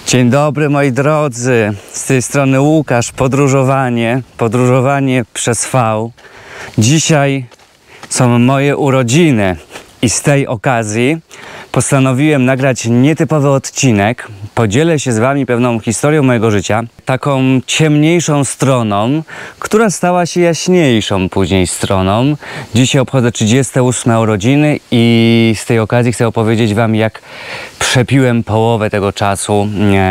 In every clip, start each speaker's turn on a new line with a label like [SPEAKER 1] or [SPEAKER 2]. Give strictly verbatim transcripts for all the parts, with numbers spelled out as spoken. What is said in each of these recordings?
[SPEAKER 1] Dzień dobry moi drodzy, z tej strony Łukasz, podróżowanie, podróżowanie przez V. Dzisiaj są moje urodziny i z tej okazji postanowiłem nagrać nietypowy odcinek. Podzielę się z wami pewną historią mojego życia, taką ciemniejszą stroną, która stała się jaśniejszą później stroną. Dzisiaj obchodzę trzydzieste ósme urodziny i z tej okazji chcę opowiedzieć wam, jak przepiłem połowę tego czasu,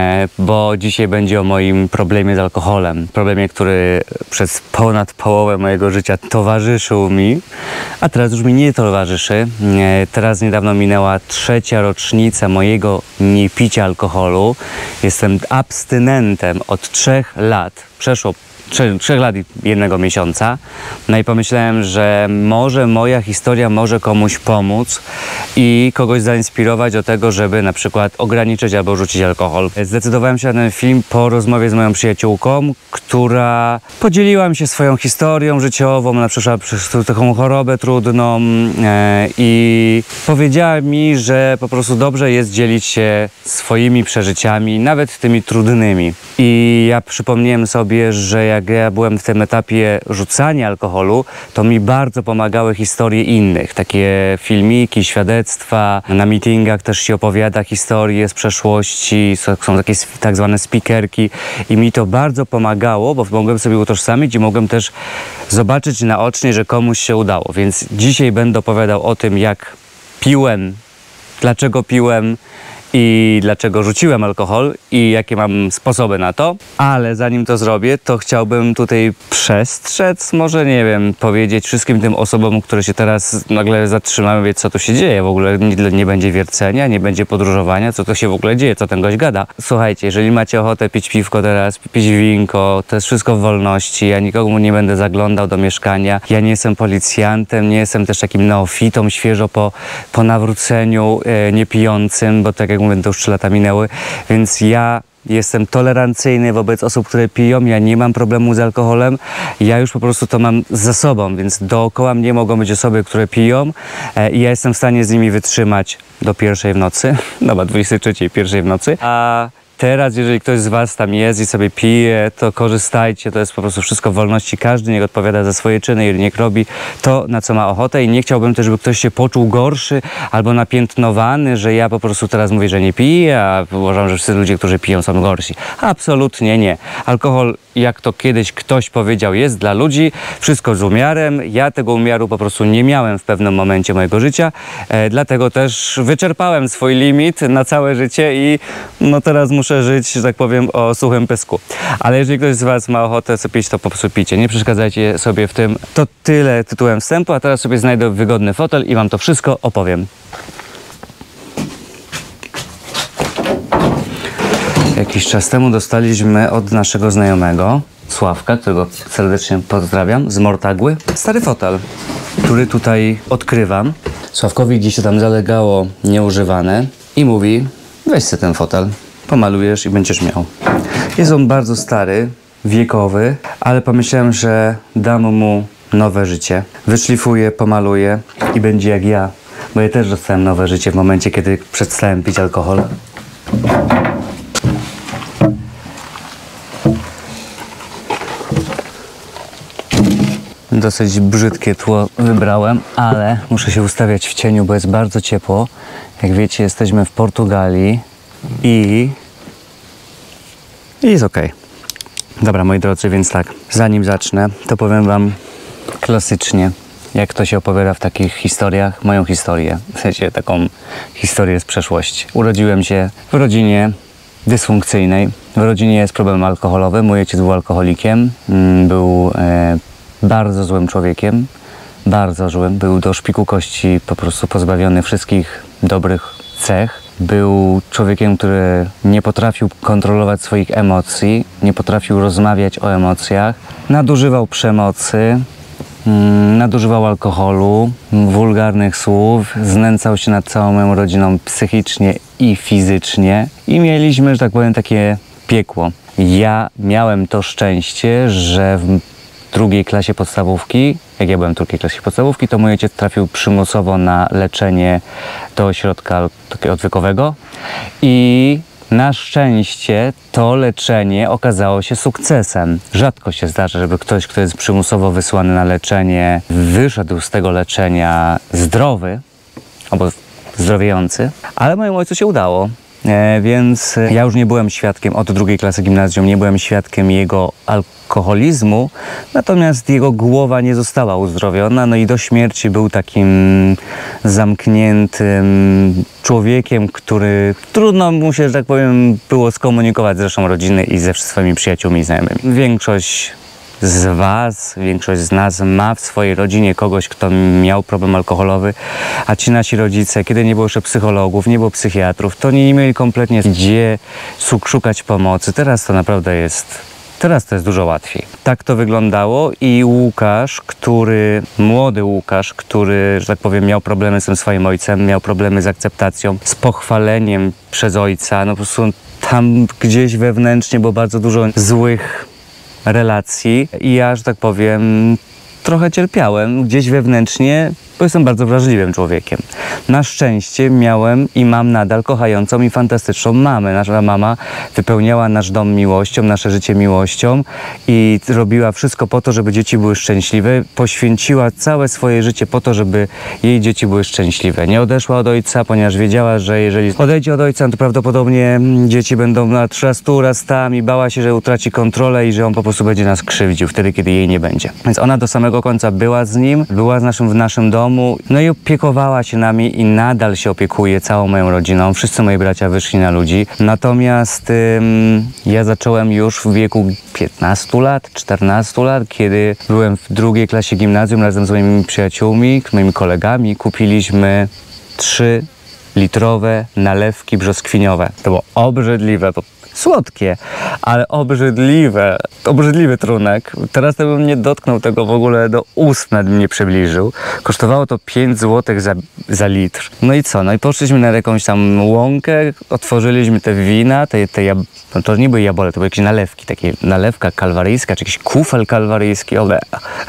[SPEAKER 1] bo dzisiaj będzie o moim problemie z alkoholem. Problemie, który przez ponad połowę mojego życia towarzyszył mi, a teraz już mi nie towarzyszy. Teraz niedawno minęła trzecia rocznica mojego niepicia alkoholu. Jestem abstynentem od trzech lat. Przeszło trzech lat i jednego miesiąca. No i pomyślałem, że może moja historia może komuś pomóc i kogoś zainspirować do tego, żeby na przykład ograniczyć albo rzucić alkohol. Zdecydowałem się na ten film po rozmowie z moją przyjaciółką, która podzieliła mi się swoją historią życiową, na przykład przez taką chorobę trudną e, i powiedziała mi, że po prostu dobrze jest dzielić się swoimi przeżyciami, nawet tymi trudnymi. I ja przypomniałem sobie, że jak Jak ja byłem w tym etapie rzucania alkoholu, to mi bardzo pomagały historie innych. Takie filmiki, świadectwa, na meetingach też się opowiada historie z przeszłości, są takie tak zwane speakerki i mi to bardzo pomagało, bo mogłem sobie utożsamić i mogłem też zobaczyć naocznie, że komuś się udało. Więc dzisiaj będę opowiadał o tym, jak piłem, dlaczego piłem, i dlaczego rzuciłem alkohol i jakie mam sposoby na to. Ale zanim to zrobię, to chciałbym tutaj przestrzec, może nie wiem, powiedzieć wszystkim tym osobom, które się teraz nagle zatrzymają, wie co tu się dzieje. W ogóle nie, nie będzie wiercenia, nie będzie podróżowania, co to się w ogóle dzieje, co ten gość gada. Słuchajcie, jeżeli macie ochotę pić piwko teraz, pić winko, to jest wszystko w wolności. Ja nikomu nie będę zaglądał do mieszkania. Ja nie jestem policjantem, nie jestem też takim neofitą, świeżo po, po nawróceniu, e, niepijącym, bo tak jak mówię, to już trzy lata minęły, więc ja jestem tolerancyjny wobec osób, które piją, ja nie mam problemu z alkoholem, ja już po prostu to mam za sobą, więc dookoła mnie mogą być osoby, które piją e, i ja jestem w stanie z nimi wytrzymać do pierwszej w nocy, dobra, dwudziestej trzeciej, pierwszej w nocy, a teraz, jeżeli ktoś z was tam jest i sobie pije, to korzystajcie, to jest po prostu wszystko w wolności, każdy niech odpowiada za swoje czyny i niech robi to, na co ma ochotę i nie chciałbym też, żeby ktoś się poczuł gorszy albo napiętnowany, że ja po prostu teraz mówię, że nie piję, a uważam, że wszyscy ludzie, którzy piją, są gorsi. Absolutnie nie. Alkohol, jak to kiedyś ktoś powiedział, jest dla ludzi, wszystko z umiarem. Ja tego umiaru po prostu nie miałem w pewnym momencie mojego życia, e, dlatego też wyczerpałem swój limit na całe życie i no teraz muszę żyć, że tak powiem, o suchym pysku. Ale jeżeli ktoś z was ma ochotę sobie pić, to po prostu picie. Nie przeszkadzajcie sobie w tym. To tyle tytułem wstępu, a teraz sobie znajdę wygodny fotel i wam to wszystko opowiem. Jakiś czas temu dostaliśmy od naszego znajomego, Sławka, którego serdecznie pozdrawiam, z Mortagły, stary fotel, który tutaj odkrywam. Sławkowi gdzieś się tam zalegało nieużywane i mówi, weź sobie ten fotel, pomalujesz i będziesz miał. Jest on bardzo stary, wiekowy, ale pomyślałem, że dam mu nowe życie. Wyszlifuję, pomaluję i będzie jak ja, bo ja też dostałem nowe życie w momencie, kiedy przestałem pić alkohol. Dosyć brzydkie tło wybrałem, ale muszę się ustawiać w cieniu, bo jest bardzo ciepło. Jak wiecie, jesteśmy w Portugalii i, i jest ok. Dobra, moi drodzy, więc tak, zanim zacznę, to powiem wam klasycznie, jak to się opowiada w takich historiach, moją historię, w sensie taką historię z przeszłości. Urodziłem się w rodzinie dysfunkcyjnej. W rodzinie jest problem alkoholowy. Mój ojciec był alkoholikiem, był e, bardzo złym człowiekiem, bardzo złym. Był do szpiku kości po prostu pozbawiony wszystkich dobrych cech. Był człowiekiem, który nie potrafił kontrolować swoich emocji, nie potrafił rozmawiać o emocjach. Nadużywał przemocy, nadużywał alkoholu, wulgarnych słów, znęcał się nad całą moją rodziną psychicznie i fizycznie. I mieliśmy, że tak powiem, takie piekło. Ja miałem to szczęście, że w drugiej klasie podstawówki, jak ja byłem w drugiej klasie podstawówki, to mój ojciec trafił przymusowo na leczenie do ośrodka odwykowego i Na szczęście to leczenie okazało się sukcesem. Rzadko się zdarza, żeby ktoś, kto jest przymusowo wysłany na leczenie, wyszedł z tego leczenia zdrowy albo zdrowiejący, ale mojemu ojcu się udało. E, więc ja już nie byłem świadkiem od drugiej klasy gimnazjum, nie byłem świadkiem jego alkoholizmu, natomiast jego głowa nie została uzdrowiona, no i do śmierci był takim zamkniętym człowiekiem, który trudno mu się, że tak powiem, było skomunikować z resztą rodziny i ze swoimi przyjaciółmi i znajomymi. Większość z was, większość z nas ma w swojej rodzinie kogoś, kto miał problem alkoholowy, a ci nasi rodzice, kiedy nie było jeszcze psychologów, nie było psychiatrów, to nie mieli kompletnie gdzie szukać pomocy. Teraz to naprawdę jest, teraz to jest dużo łatwiej. Tak to wyglądało i Łukasz, który, młody Łukasz, który, że tak powiem, miał problemy z tym swoim ojcem, miał problemy z akceptacją, z pochwaleniem przez ojca, no po prostu tam gdzieś wewnętrznie było bardzo dużo złych relacji i ja, że tak powiem, trochę cierpiałem gdzieś wewnętrznie, bo jestem bardzo wrażliwym człowiekiem. Na szczęście miałem i mam nadal kochającą i fantastyczną mamę. Nasza mama wypełniała nasz dom miłością, nasze życie miłością i robiła wszystko po to, żeby dzieci były szczęśliwe. Poświęciła całe swoje życie po to, żeby jej dzieci były szczęśliwe. Nie odeszła od ojca, ponieważ wiedziała, że jeżeli odejdzie od ojca, to prawdopodobnie dzieci będą na trzastu rastami. Bała się, że utraci kontrolę i że on po prostu będzie nas krzywdził wtedy, kiedy jej nie będzie. Więc ona do samego końca była z nim, była z naszym, w naszym domu, no i opiekowała się nami i nadal się opiekuje całą moją rodziną. Wszyscy moi bracia wyszli na ludzi. Natomiast ym, ja zacząłem już w wieku piętnastu lat, czternastu lat, kiedy byłem w drugiej klasie gimnazjum razem z moimi przyjaciółmi, moimi kolegami. Kupiliśmy trzy litrowe nalewki brzoskwiniowe. To było obrzydliwe, to słodkie, ale obrzydliwe, obrzydliwy trunek. Teraz to bym nie dotknął tego w ogóle, do ust nad mnie przybliżył. Kosztowało to pięć złotych za, za litr. No i co? No i poszliśmy na jakąś tam łąkę, otworzyliśmy te wina, te, te jab... no to nie były jabole, to były jakieś nalewki, takie nalewka kalwaryjska, czy jakiś kufel kalwaryjski, ole.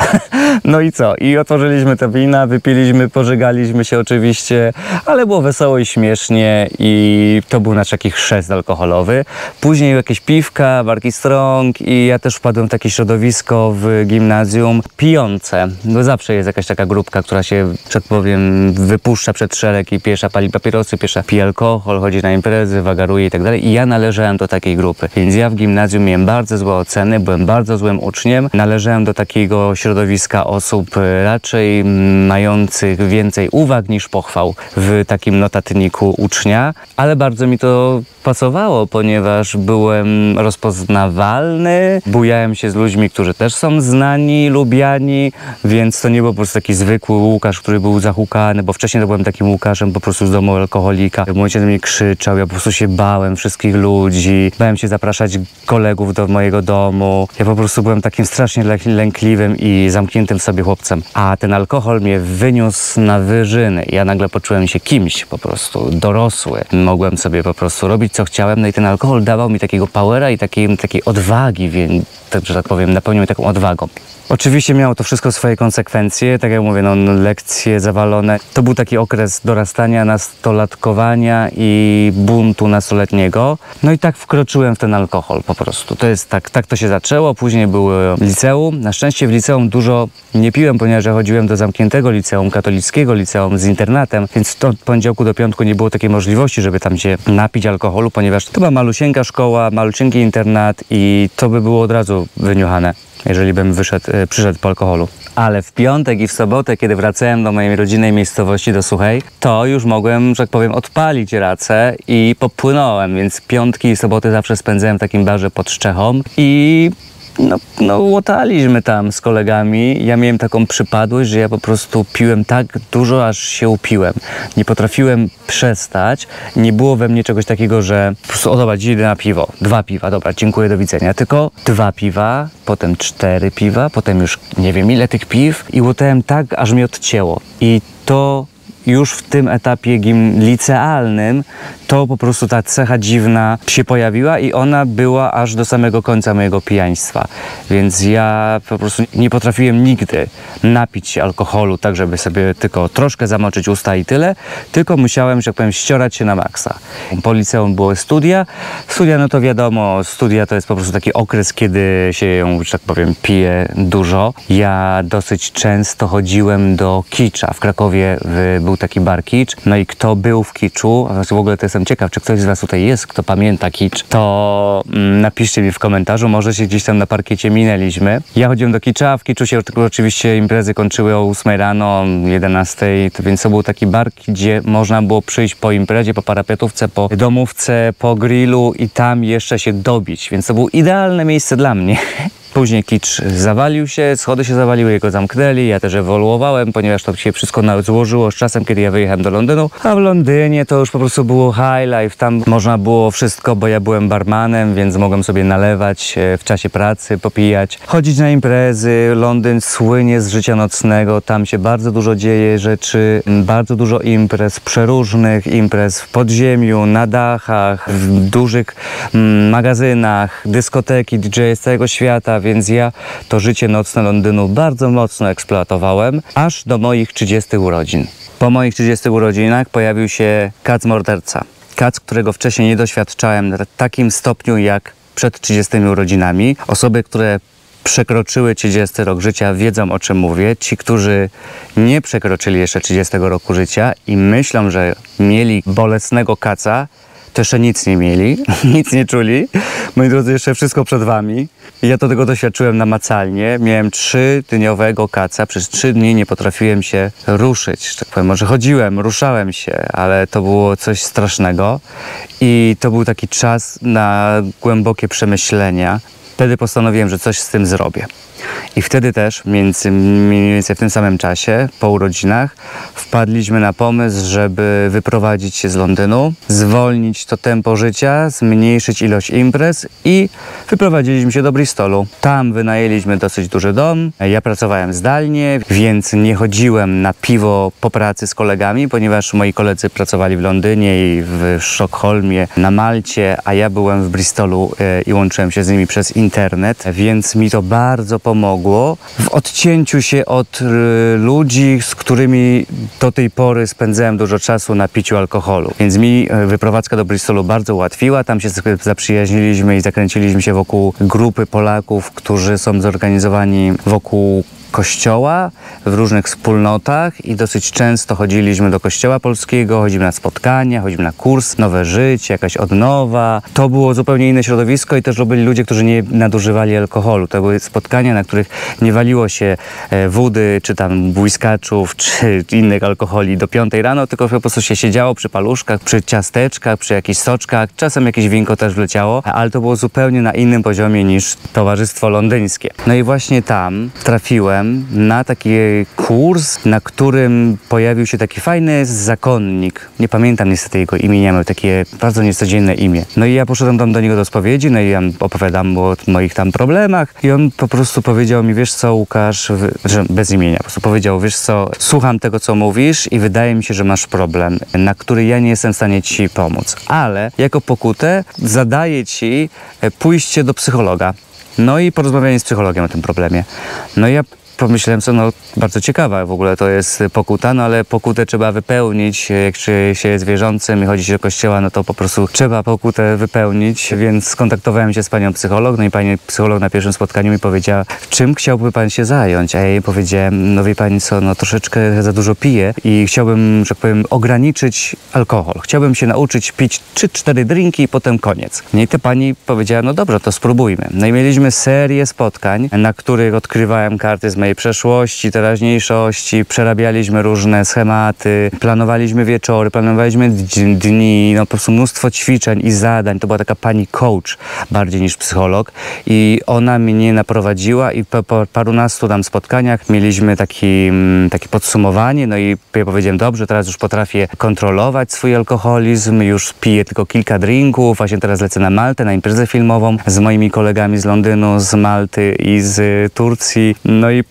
[SPEAKER 1] No i co? I otworzyliśmy te wina, wypiliśmy, pożegaliśmy się oczywiście, ale było wesoło i śmiesznie i to był nasz taki chrzest alkoholowy. Później jakieś piwka, barki strong i ja też wpadłem w takie środowisko w gimnazjum pijące. Bo zawsze jest jakaś taka grupka, która się, że tak powiem, wypuszcza przed szereg i pierwsza pali papierosy, pierwsza pije alkohol, chodzi na imprezy, wagaruje i tak dalej. I ja należałem do takiej grupy. Więc ja w gimnazjum miałem bardzo złe oceny, byłem bardzo złym uczniem. Należałem do takiego środowiska osób raczej mających więcej uwag niż pochwał w takim notatniku ucznia, ale bardzo mi to pasowało, ponieważ byłem rozpoznawalny, bujałem się z ludźmi, którzy też są znani, lubiani, więc to nie był po prostu taki zwykły Łukasz, który był zahukany, bo wcześniej to byłem takim Łukaszem po prostu z domu alkoholika. Mój ojciec mnie krzyczał, ja po prostu się bałem wszystkich ludzi, bałem się zapraszać kolegów do mojego domu. Ja po prostu byłem takim strasznie lękliwym i zamkniętym w sobie chłopcem. A ten alkohol mnie wyniósł na wyżyny. Ja nagle poczułem się kimś po prostu, dorosły. Mogłem sobie po prostu robić co chciałem, no i ten alkohol dawał mi takiego powera i takiej, takiej odwagi, więc, tak, że tak powiem, napełnił mnie taką odwagą. Oczywiście miało to wszystko swoje konsekwencje, tak jak mówię, no, lekcje zawalone. To był taki okres dorastania, nastolatkowania i buntu nastoletniego. No i tak wkroczyłem w ten alkohol po prostu. To jest tak, tak to się zaczęło, później było liceum. Na szczęście w liceum dużo nie piłem, ponieważ ja chodziłem do zamkniętego liceum, katolickiego liceum z internatem, więc od poniedziałku do piątku nie było takiej możliwości, żeby tam się napić alkoholu, ponieważ to była malusieńka szkoła, malusieńki internat i to by było od razu wyniuchane, jeżeli bym wyszedł, przyszedł po alkoholu. Ale w piątek i w sobotę, kiedy wracałem do mojej rodzinnej miejscowości, do Suchej, to już mogłem, że tak powiem, odpalić racę i popłynąłem, więc piątki i soboty zawsze spędzałem w takim barze pod Szczechą i no, no łotaliśmy tam z kolegami. Ja miałem taką przypadłość, że ja po prostu piłem tak dużo, aż się upiłem. Nie potrafiłem przestać. Nie było we mnie czegoś takiego, że po prostu, o dobra, dziś idę na piwo. Dwa piwa, dobra, dziękuję, do widzenia. Tylko dwa piwa, potem cztery piwa, potem już nie wiem ile tych piw i łotałem tak, aż mnie odcięło. I to już w tym etapie gim licealnym to po prostu ta cecha dziwna się pojawiła i ona była aż do samego końca mojego pijaństwa. Więc ja po prostu nie potrafiłem nigdy napić się alkoholu tak, żeby sobie tylko troszkę zamoczyć usta i tyle, tylko musiałem, że tak powiem, ściorać się na maksa. Po liceum były studia. Studia, no to wiadomo, studia to jest po prostu taki okres, kiedy się ją, że tak powiem, pije dużo. Ja dosyć często chodziłem do Kicza. W Krakowie y, był taki bar Kicz. No i kto był w Kiczu, a w ogóle to jestem ciekaw, czy ktoś z was tutaj jest, kto pamięta Kicz, to mm, napiszcie mi w komentarzu, może się gdzieś tam na parkiecie minęliśmy. Ja chodziłem do Kicza, w Kiczu się oczywiście imprezy kończyły o ósmej rano, jedenastej, więc to był taki bar, gdzie można było przyjść po imprezie, po parapiatówce, po domówce, po grillu i tam jeszcze się dobić, więc to było idealne miejsce dla mnie. Później Kicz zawalił się, schody się zawaliły, jego zamknęli, ja też ewoluowałem, ponieważ to się wszystko złożyło z czasem, kiedy ja wyjechałem do Londynu, a w Londynie to już po prostu było high life, tam można było wszystko, bo ja byłem barmanem, więc mogłem sobie nalewać w czasie pracy, popijać, chodzić na imprezy. Londyn słynie z życia nocnego, tam się bardzo dużo dzieje rzeczy, bardzo dużo imprez, przeróżnych imprez w podziemiu, na dachach, w dużych mm, magazynach, dyskoteki, D J z całego świata, więc ja to życie nocne Londynu bardzo mocno eksploatowałem, aż do moich trzydziestych urodzin. Po moich trzydziestych urodzinach pojawił się kac morderca. Kac, którego wcześniej nie doświadczałem na takim stopniu jak przed trzydziestymi urodzinami. Osoby, które przekroczyły trzydziesty rok życia, wiedzą, o czym mówię. Ci, którzy nie przekroczyli jeszcze trzydziestego roku życia i myślą, że mieli bolesnego kaca, to jeszcze nic nie mieli, nic nie czuli. Moi drodzy, jeszcze wszystko przed wami. Ja to tego doświadczyłem namacalnie. Miałem trzydniowego kaca. Przez trzy dni nie potrafiłem się ruszyć. Tak powiem, może chodziłem, ruszałem się, ale to było coś strasznego. I to był taki czas na głębokie przemyślenia. Wtedy postanowiłem, że coś z tym zrobię. I wtedy też, między, mniej więcej w tym samym czasie, po urodzinach, wpadliśmy na pomysł, żeby wyprowadzić się z Londynu, zwolnić to tempo życia, zmniejszyć ilość imprez i wyprowadziliśmy się do Bristolu. Tam wynajęliśmy dosyć duży dom. Ja pracowałem zdalnie, więc nie chodziłem na piwo po pracy z kolegami, ponieważ moi koledzy pracowali w Londynie i w Sztokholmie, na Malcie, a ja byłem w Bristolu i łączyłem się z nimi przez internet, więc mi to bardzo pomogło w odcięciu się od y, ludzi, z którymi do tej pory spędzałem dużo czasu na piciu alkoholu. Więc mi y, wyprowadzka do Bristolu bardzo ułatwiła. Tam się zaprzyjaźniliśmy i zakręciliśmy się wokół grupy Polaków, którzy są zorganizowani wokół kościoła w różnych wspólnotach i dosyć często chodziliśmy do kościoła polskiego, chodzimy na spotkania, chodzimy na kurs, nowe życie, jakaś odnowa. To było zupełnie inne środowisko i też to byli ludzie, którzy nie nadużywali alkoholu. To były spotkania, na których nie waliło się e, wody, czy tam błyskaczów, czy innych alkoholi do piątej rano, tylko po prostu się siedziało przy paluszkach, przy ciasteczkach, przy jakichś soczkach. Czasem jakieś winko też wleciało, ale to było zupełnie na innym poziomie niż towarzystwo londyńskie. No i właśnie tam trafiłem na taki kurs, na którym pojawił się taki fajny zakonnik. Nie pamiętam niestety jego imienia, miał takie bardzo niecodzienne imię. No i ja poszedłem tam do niego do spowiedzi, no i ja opowiadam mu o moich tam problemach i on po prostu powiedział mi, wiesz co, Łukasz, że bez imienia, po prostu powiedział, wiesz co, słucham tego, co mówisz i wydaje mi się, że masz problem, na który ja nie jestem w stanie ci pomóc, ale jako pokutę zadaję ci pójście do psychologa. No i porozmawianie z psychologiem o tym problemie. No i ja pomyślałem sobie, no bardzo ciekawa w ogóle to jest pokuta, no ale pokutę trzeba wypełnić, jak się jest wierzącym i chodzi się do kościoła, no to po prostu trzeba pokutę wypełnić, więc skontaktowałem się z panią psycholog, no i pani psycholog na pierwszym spotkaniu mi powiedziała, czym chciałby pan się zająć, a ja jej powiedziałem, no wie pani co, no troszeczkę za dużo piję i chciałbym, że tak powiem, ograniczyć alkohol, chciałbym się nauczyć pić trzy cztery drinki i potem koniec. No i ta pani powiedziała, no dobrze, to spróbujmy. No i mieliśmy serię spotkań, na których odkrywałem karty z mojej przeszłości, teraźniejszości, przerabialiśmy różne schematy, planowaliśmy wieczory, planowaliśmy dni, no po prostu mnóstwo ćwiczeń i zadań. To była taka pani coach bardziej niż psycholog i ona mnie naprowadziła i po, po parunastu tam spotkaniach mieliśmy taki, takie podsumowanie, no i ja powiedziałem, dobrze, teraz już potrafię kontrolować swój alkoholizm, już piję tylko kilka drinków, właśnie teraz lecę na Maltę, na imprezę filmową z moimi kolegami z Londynu, z Malty i z Turcji, no i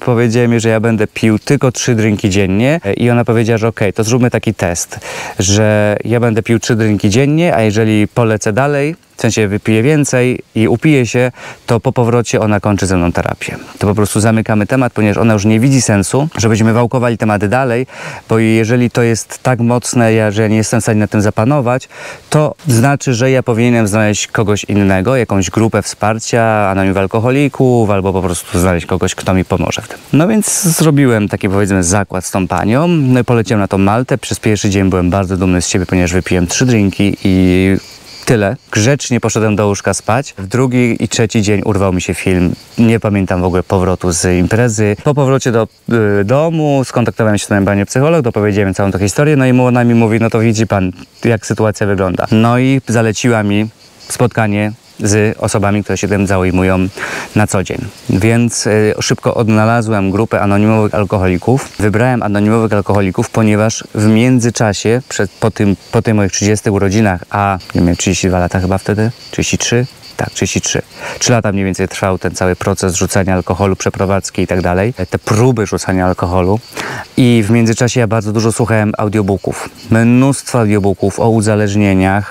[SPEAKER 1] powiedziałem jej, że ja będę pił tylko trzy drinki dziennie i ona powiedziała, że okej, okay, to zróbmy taki test, że ja będę pił trzy drinki dziennie, a jeżeli polecę dalej, w sensie wypiję więcej i upiję się, to po powrocie ona kończy ze mną terapię. To po prostu zamykamy temat, ponieważ ona już nie widzi sensu, żebyśmy wałkowali tematy dalej, bo jeżeli to jest tak mocne, że ja nie jestem w stanie na tym zapanować, to znaczy, że ja powinienem znaleźć kogoś innego, jakąś grupę wsparcia anonimowych alkoholików, albo po prostu znaleźć kogoś, kto mi pomoże w tym. No więc zrobiłem taki, powiedzmy, zakład z tą panią, no i poleciałem na tą Maltę. Przez pierwszy dzień byłem bardzo dumny z siebie, ponieważ wypiłem trzy drinki i tyle. Grzecznie poszedłem do łóżka spać. W drugi i trzeci dzień urwał mi się film. Nie pamiętam w ogóle powrotu z imprezy. Po powrocie do y, domu skontaktowałem się z moim psycholog, dopowiedziałem całą tę historię, no i ona mi mówi, no to widzi pan, jak sytuacja wygląda. No i zaleciła mi spotkanie z osobami, które się tym zajmują na co dzień. Więc y, szybko odnalazłem grupę anonimowych alkoholików. Wybrałem anonimowych alkoholików, ponieważ w międzyczasie, przed, po, tym, po tych moich trzydziestych urodzinach, a nie wiem, trzydzieści dwa lata chyba wtedy, trzydzieści trzy? Tak, trzydzieści trzy. Trzy lata mniej więcej trwał ten cały proces rzucania alkoholu, przeprowadzki i tak dalej. Te próby rzucania alkoholu. I w międzyczasie ja bardzo dużo słuchałem audiobooków. Mnóstwo audiobooków o uzależnieniach,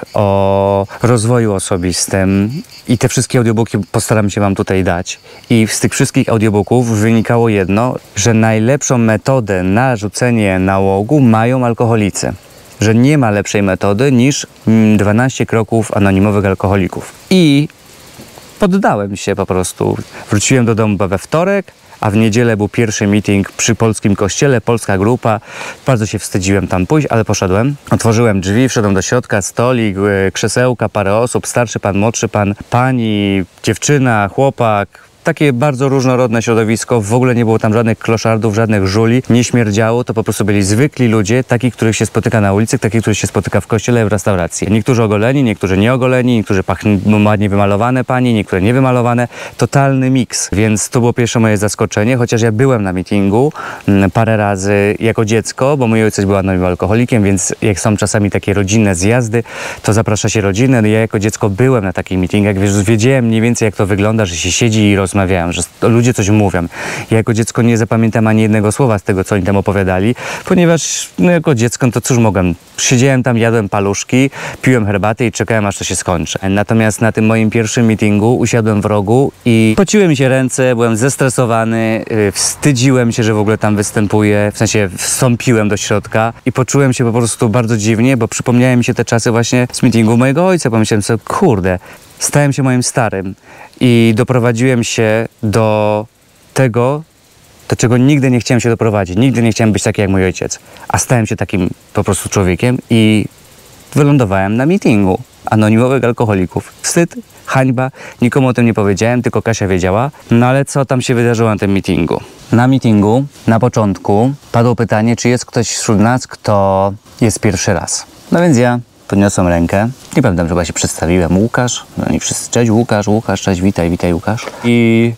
[SPEAKER 1] o rozwoju osobistym. I te wszystkie audiobooki postaram się wam tutaj dać. I z tych wszystkich audiobooków wynikało jedno, że najlepszą metodę na rzucenie nałogu mają alkoholicy. Że nie ma lepszej metody niż dwanaście kroków anonimowych alkoholików. I poddałem się po prostu. Wróciłem do domu we wtorek, a w niedzielę był pierwszy meeting przy polskim kościele, polska grupa. Bardzo się wstydziłem tam pójść, ale poszedłem. Otworzyłem drzwi, wszedłem do środka, stolik, krzesełka, parę osób, starszy pan, młodszy pan, pani, dziewczyna, chłopak. Takie bardzo różnorodne środowisko, w ogóle nie było tam żadnych kloszardów, żadnych żuli, nie śmierdziało, to po prostu byli zwykli ludzie, takich, których się spotyka na ulicy, takich, których się spotyka w kościele, w restauracji. Niektórzy ogoleni, niektórzy nieogoleni, niektórzy pachną ładnie wymalowane pani, niektóre niewymalowane. Totalny miks, więc to było pierwsze moje zaskoczenie, chociaż ja byłem na meetingu m, parę razy jako dziecko, bo mój ojciec był anonimowym alkoholikiem, więc jak są czasami takie rodzinne zjazdy, to zaprasza się rodzinę. No ja jako dziecko byłem na takich meetingach, więc wiedziałem mniej więcej, jak to wygląda, że się siedzi i rozmawia. Rozmawiałem, że ludzie coś mówią. Ja jako dziecko nie zapamiętam ani jednego słowa z tego, co oni tam opowiadali, ponieważ no, jako dziecko to cóż mogłem. Siedziałem tam, jadłem paluszki, piłem herbatę i czekałem, aż to się skończy. Natomiast na tym moim pierwszym meetingu usiadłem w rogu i pociły mi się ręce, byłem zestresowany, yy, wstydziłem się, że w ogóle tam występuję, w sensie wstąpiłem do środka i poczułem się po prostu bardzo dziwnie, bo przypomniały mi się te czasy właśnie z meetingu mojego ojca. Pomyślałem sobie, kurde, stałem się moim starym i doprowadziłem się do tego, do czego nigdy nie chciałem się doprowadzić. Nigdy nie chciałem być taki jak mój ojciec. A stałem się takim po prostu człowiekiem i wylądowałem na meetingu anonimowych alkoholików. Wstyd, hańba, nikomu o tym nie powiedziałem, tylko Kasia wiedziała. No ale co tam się wydarzyło na tym meetingu? Na meetingu, na początku padło pytanie, czy jest ktoś wśród nas, kto jest pierwszy raz. No więc ja podniosłem rękę. Nie pamiętam, chyba się przedstawiłem. Łukasz. No i wszyscy, cześć Łukasz, Łukasz, cześć, witaj, witaj Łukasz. I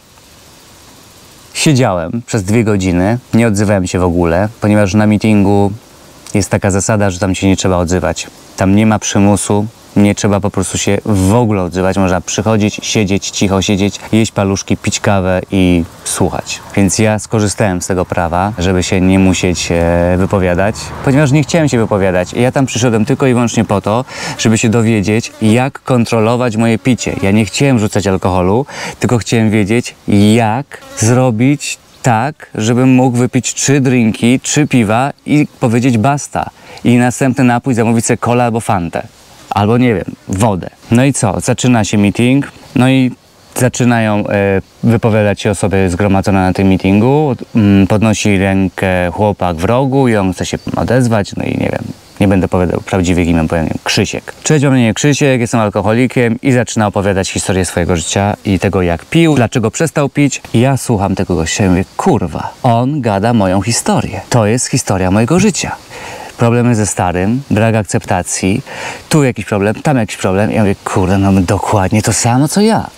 [SPEAKER 1] siedziałem przez dwie godziny, nie odzywałem się w ogóle, ponieważ na meetingu jest taka zasada, że tam się nie trzeba odzywać. Tam nie ma przymusu, nie trzeba po prostu się w ogóle odzywać. Można przychodzić, siedzieć, cicho siedzieć, jeść paluszki, pić kawę i słuchać. Więc ja skorzystałem z tego prawa, żeby się nie musieć e, wypowiadać, ponieważ nie chciałem się wypowiadać. Ja tam przyszedłem tylko i wyłącznie po to, żeby się dowiedzieć, jak kontrolować moje picie. Ja nie chciałem rzucać alkoholu, tylko chciałem wiedzieć, jak zrobić tak, żebym mógł wypić trzy drinki, trzy piwa i powiedzieć basta. I następny napój zamówić sobie kolę albo fantę. Albo nie wiem, wodę. No i co? Zaczyna się meeting, no i zaczynają e, wypowiadać się osoby zgromadzone na tym meetingu. Mm, podnosi rękę chłopak w rogu i on chce się odezwać, no i nie wiem, nie będę opowiadał prawdziwych imion, powiem nie wiem, Krzysiek. Cześć, mam na imię Krzysiek, jestem alkoholikiem i zaczyna opowiadać historię swojego życia i tego, jak pił, dlaczego przestał pić. I ja słucham tego gościa i mówię, kurwa, on gada moją historię. To jest historia mojego życia. Problemy ze starym, brak akceptacji, tu jakiś problem, tam jakiś problem. I ja mówię, kurde, no dokładnie to samo, co ja.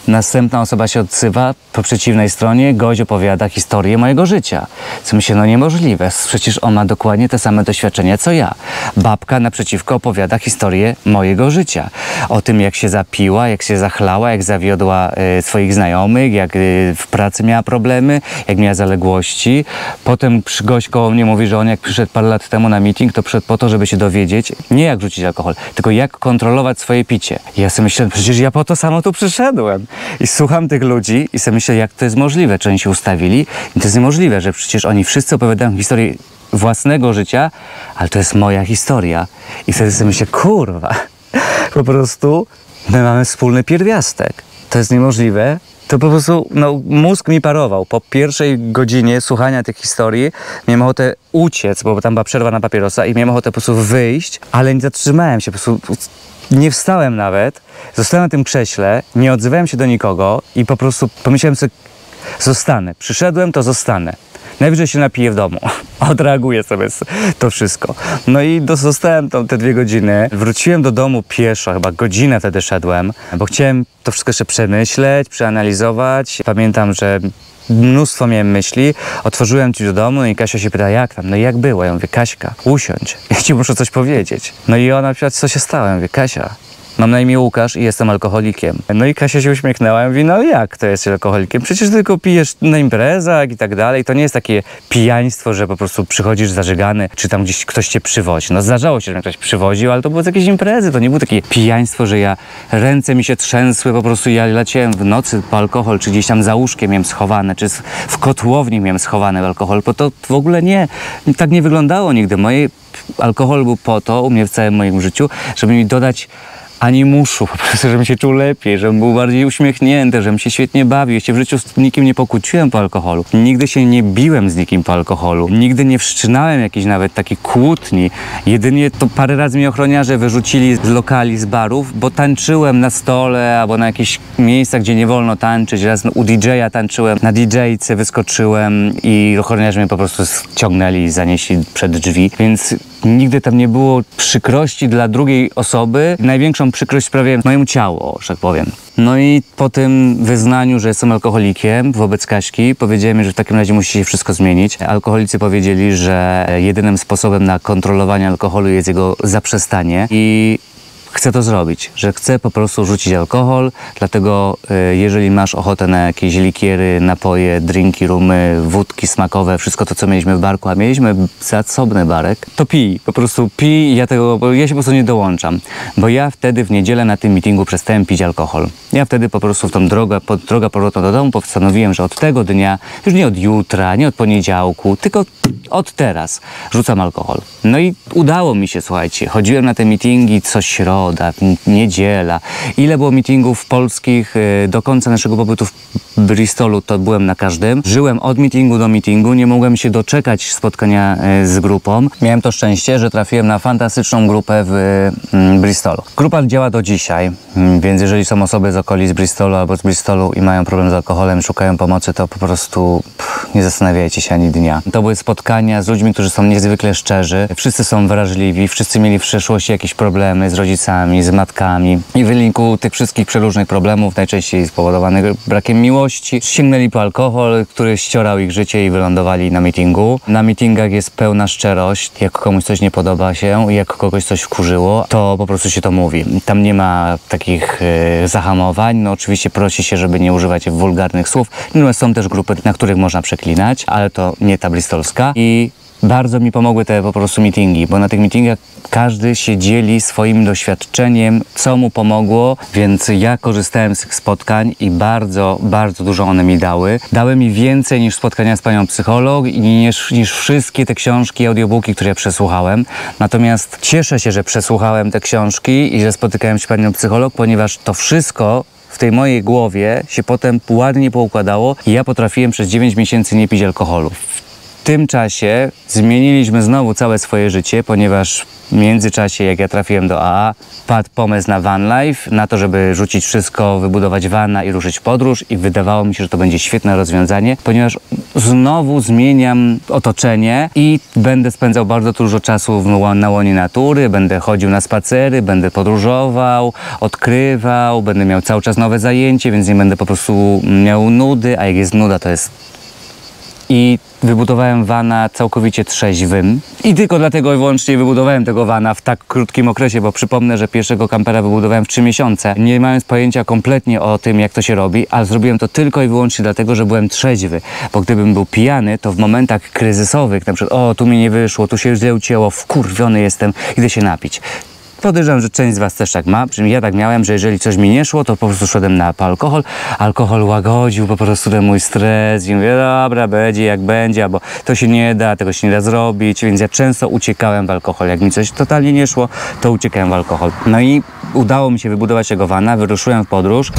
[SPEAKER 1] Następna osoba się odzywa po przeciwnej stronie, gość opowiada historię mojego życia. Co myślę, no niemożliwe, przecież on ma dokładnie te same doświadczenia co ja. Babka naprzeciwko opowiada historię mojego życia. O tym, jak się zapiła, jak się zachlała, jak zawiodła y, swoich znajomych, jak y, w pracy miała problemy, jak miała zaległości. Potem gość koło mnie mówi, że on jak przyszedł parę lat temu na meeting, to przyszedł po to, żeby się dowiedzieć, nie jak rzucić alkohol, tylko jak kontrolować swoje picie. I ja sobie myślę, przecież ja po to samo tu przyszedłem. I słucham tych ludzi i sobie myślę, jak to jest możliwe, czy oni się ustawili. I to jest niemożliwe, że przecież oni wszyscy opowiadają historię własnego życia, ale to jest moja historia. I wtedy sobie myślę, kurwa, po prostu my mamy wspólny pierwiastek. To jest niemożliwe. To po prostu, no, mózg mi parował. Po pierwszej godzinie słuchania tych historii miałem ochotę uciec, bo tam była przerwa na papierosa i miałem ochotę po prostu wyjść, ale nie zatrzymałem się, po prostu nie wstałem nawet, zostałem na tym krześle, nie odzywałem się do nikogo i po prostu pomyślałem sobie, zostanę. Przyszedłem, to zostanę. Najwyżej się napiję w domu. Odreaguję sobie to wszystko. No i zostałem tam te dwie godziny. Wróciłem do domu pieszo, chyba godzinę wtedy szedłem, bo chciałem to wszystko jeszcze przemyśleć, przeanalizować. Pamiętam, że mnóstwo miałem myśli. Otworzyłem drzwi do domu i Kasia się pyta, jak tam? No i jak było? Ja mówię, Kaśka, usiądź. Ja ci muszę coś powiedzieć. No i ona pyta, co się stało? Ja mówię, Kasia, mam na imię Łukasz i jestem alkoholikiem. No i Kasia się uśmiechnęła i mówi, no jak to jest alkoholikiem? Przecież tylko pijesz na imprezach i tak dalej. To nie jest takie pijaństwo, że po prostu przychodzisz zażygany, czy tam gdzieś ktoś cię przywozi. No zdarzało się, że mnie ktoś przywoził, ale to były jakieś imprezy. To nie było takie pijaństwo, że ja, ręce mi się trzęsły, po prostu ja leciałem w nocy po alkohol, czy gdzieś tam za łóżkiem miałem schowane, czy w kotłowni miałem schowany alkohol, bo to w ogóle nie, tak nie wyglądało nigdy. Moje alkohol był po to, u mnie w całym moim życiu, żeby mi dodać animuszu, po prostu, żebym się czuł lepiej, żebym był bardziej uśmiechnięty, żebym się świetnie bawił. Ja się w życiu z nikim nie pokłóciłem po alkoholu. Nigdy się nie biłem z nikim po alkoholu. Nigdy nie wszczynałem jakiejś nawet takiej kłótni. Jedynie to parę razy mnie ochroniarze wyrzucili z lokali, z barów, bo tańczyłem na stole albo na jakichś miejscach, gdzie nie wolno tańczyć. Raz u didżeja tańczyłem, na didżejce wyskoczyłem i ochroniarze mnie po prostu ściągnęli i zanieśli przed drzwi. Więc nigdy tam nie było przykrości dla drugiej osoby. Największą przykrość sprawiałem mojemu ciału, że tak powiem. No i po tym wyznaniu, że jestem alkoholikiem wobec Kaśki, powiedziałem, że w takim razie musi się wszystko zmienić. Alkoholicy powiedzieli, że jedynym sposobem na kontrolowanie alkoholu jest jego zaprzestanie i chcę to zrobić, że chcę po prostu rzucić alkohol, dlatego y, jeżeli masz ochotę na jakieś likiery, napoje, drinki, rumy, wódki smakowe, wszystko to, co mieliśmy w barku, a mieliśmy zasobny barek, to pij, po prostu pij i ja tego, bo ja się po prostu nie dołączam, bo ja wtedy w niedzielę na tym meetingu przestałem pić alkohol. Ja wtedy po prostu w tą drogę, po, drogę powrotną do domu postanowiłem, że od tego dnia, już nie od jutra, nie od poniedziałku, tylko od teraz rzucam alkohol. No i udało mi się, słuchajcie, chodziłem na te meetingi co środa, niedziela. Ile było meetingów polskich do końca naszego pobytu w Bristolu, to byłem na każdym. Żyłem od meetingu do meetingu, nie mogłem się doczekać spotkania z grupą. Miałem to szczęście, że trafiłem na fantastyczną grupę w Bristolu. Grupa działa do dzisiaj, więc jeżeli są osoby z okolic Bristolu albo z Bristolu i mają problem z alkoholem, szukają pomocy, to po prostu pff, nie zastanawiajcie się ani dnia. To były spotkania z ludźmi, którzy są niezwykle szczerzy. Wszyscy są wrażliwi, wszyscy mieli w przeszłości jakieś problemy z rodzicami, z matkami i w wyniku tych wszystkich przeróżnych problemów, najczęściej spowodowanych brakiem miłości, sięgnęli po alkohol, który ściorał ich życie i wylądowali na meetingu. Na meetingach jest pełna szczerość. Jak komuś coś nie podoba się, jak kogoś coś wkurzyło, to po prostu się to mówi. Tam nie ma takich y, zahamowań. No oczywiście prosi się, żeby nie używać wulgarnych słów. Natomiast są też grupy, na których można przeklinać, ale to nie ta bristolska. I bardzo mi pomogły te po prostu meetingi, bo na tych meetingach każdy się dzieli swoim doświadczeniem, co mu pomogło, więc ja korzystałem z tych spotkań i bardzo, bardzo dużo one mi dały. Dały mi więcej niż spotkania z panią psycholog i niż, niż wszystkie te książki, audiobooki, które ja przesłuchałem. Natomiast cieszę się, że przesłuchałem te książki i że spotykałem się z panią psycholog, ponieważ to wszystko w tej mojej głowie się potem ładnie poukładało i ja potrafiłem przez dziewięć miesięcy nie pić alkoholu. W tym czasie zmieniliśmy znowu całe swoje życie, ponieważ w międzyczasie, jak ja trafiłem do A A, padł pomysł na van life, na to, żeby rzucić wszystko, wybudować vana i ruszyć w podróż i wydawało mi się, że to będzie świetne rozwiązanie, ponieważ znowu zmieniam otoczenie i będę spędzał bardzo dużo czasu w, na łonie natury, będę chodził na spacery, będę podróżował, odkrywał, będę miał cały czas nowe zajęcie, więc nie będę po prostu miał nudy, a jak jest nuda, to jest... I wybudowałem vana całkowicie trzeźwym. I tylko dlatego wyłącznie wybudowałem tego vana w tak krótkim okresie, bo przypomnę, że pierwszego kampera wybudowałem w trzy miesiące, nie mając pojęcia kompletnie o tym, jak to się robi, ale zrobiłem to tylko i wyłącznie dlatego, że byłem trzeźwy. Bo gdybym był pijany, to w momentach kryzysowych, na przykład o, tu mi nie wyszło, tu się źle ucięło, wkurwiony jestem, idę się napić. Podejrzewam, że część z was też tak ma, przynajmniej ja tak miałem, że jeżeli coś mi nie szło, to po prostu szedłem na alkohol. Alkohol łagodził po prostu ten mój stres i mówię, dobra, będzie jak będzie, albo to się nie da, tego się nie da zrobić, więc ja często uciekałem w alkohol. Jak mi coś totalnie nie szło, to uciekałem w alkohol. No i udało mi się wybudować tego vana, wyruszyłem w podróż.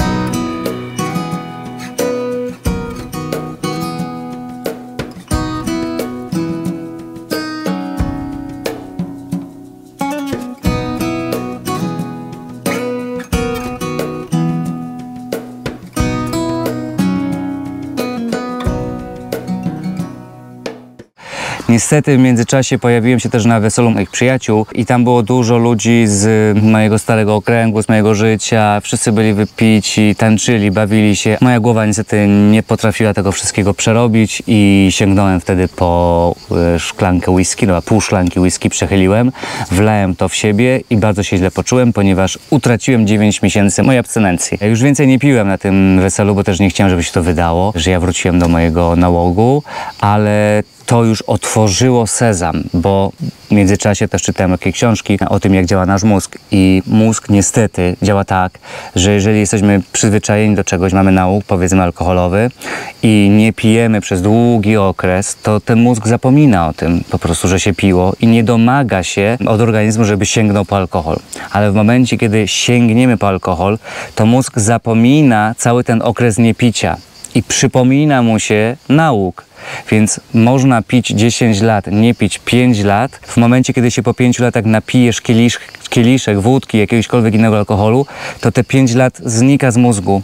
[SPEAKER 1] Niestety w międzyczasie pojawiłem się też na weselu moich przyjaciół i tam było dużo ludzi z mojego starego okręgu, z mojego życia. Wszyscy byli wypici, tańczyli, bawili się. Moja głowa niestety nie potrafiła tego wszystkiego przerobić i sięgnąłem wtedy po szklankę whisky, no a pół szklanki whisky przechyliłem, wlałem to w siebie i bardzo się źle poczułem, ponieważ utraciłem dziewięć miesięcy mojej abstynencji. Ja już więcej nie piłem na tym weselu, bo też nie chciałem, żeby się to wydało, że ja wróciłem do mojego nałogu, ale to już otworzyło sezam, bo w międzyczasie też czytałem jakieś książki o tym, jak działa nasz mózg. I mózg niestety działa tak, że jeżeli jesteśmy przyzwyczajeni do czegoś, mamy nauk, powiedzmy alkoholowy, i nie pijemy przez długi okres, to ten mózg zapomina o tym po prostu, że się piło i nie domaga się od organizmu, żeby sięgnął po alkohol. Ale w momencie, kiedy sięgniemy po alkohol, to mózg zapomina cały ten okres niepicia i przypomina mu się nauk. Więc można pić dziesięć lat, nie pić pięć lat. W momencie, kiedy się po pięciu latach napijesz kielisz, kieliszek wódki, jakiegośkolwiek innego alkoholu, to te pięć lat znika z mózgu